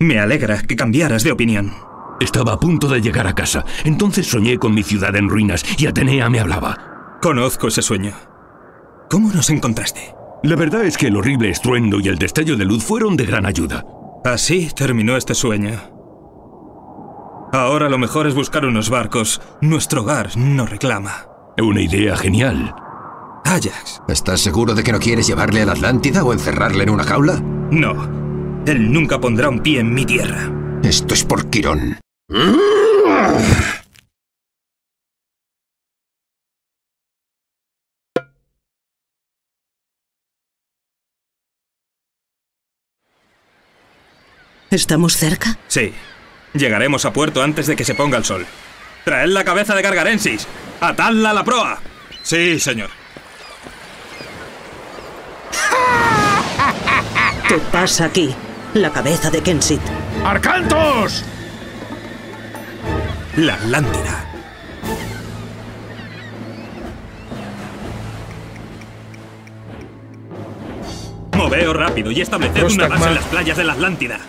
Me alegra que cambiaras de opinión. Estaba a punto de llegar a casa. Entonces soñé con mi ciudad en ruinas y Atenea me hablaba. Conozco ese sueño. ¿Cómo nos encontraste? La verdad es que el horrible estruendo y el destello de luz fueron de gran ayuda. Así terminó este sueño. Ahora lo mejor es buscar unos barcos. Nuestro hogar nos reclama. Una idea genial. Ajax. ¿Estás seguro de que no quieres llevarle a la Atlántida o encerrarle en una jaula? No. Él nunca pondrá un pie en mi tierra. Esto es por Quirón. ¿Estamos cerca? Sí. Llegaremos a puerto antes de que se ponga el sol. ¡Traed la cabeza de Gargarensis! ¡Atadla a la proa! Sí, señor. ¿Qué pasa aquí? La cabeza de Kensit. ¡Arcantos! La Atlántida. Moveos rápido y estableced una base en las playas de la Atlántida.